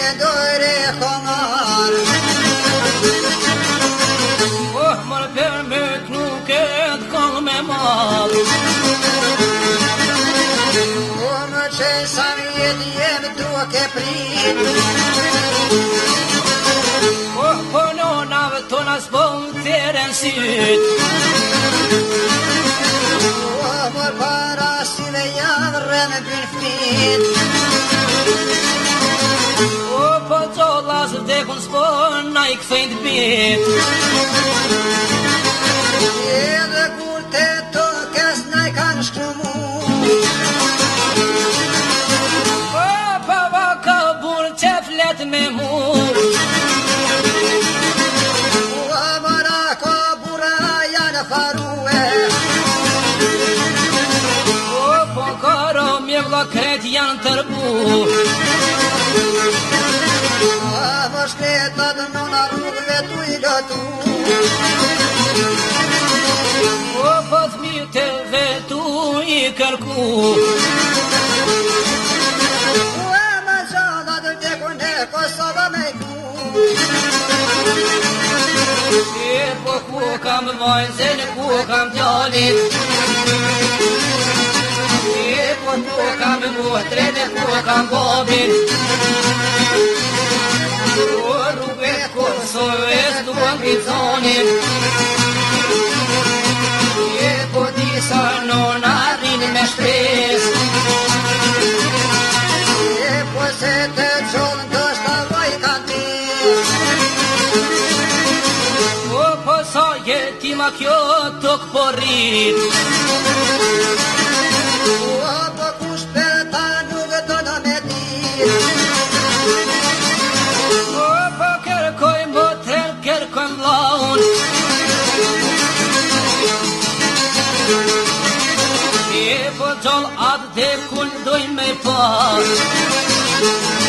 dojre konar. Mër për myt nuk e t'kong me mal. Më qej sa vjet jem duke prit. Po nonave tona s'bon t'eren syt. Mër para si dhe janë rënë bin fmit. Po qolla së vdekun s'bon na i kthejnë t'bit. Edhe kur te tokës na i kanë shkrumu. Pa vaka burë që flet me mu. Mëra ko bura janë farue. Po karo mje vla kret janë tërbu. Më shkretat nëna rrugëve tu i gatu. Po thmirë të vetu i kërku. Më gjallat vdekun e Kosova me ku. Po ku kam vajzën, ku kam djalin. Po ku kam muhtren, ku kam babin. Rrugë Kosovës duan Grizonin. Po disa nona rinë me shpres. Po se të qonë të shtavaj kanë Po sa jetima kjo tok po rrit. Po kush për ta nuk do në me dit. Po kërkoj motren, kërkoj mlaun. Po gjall atë dhe kun doj me pas.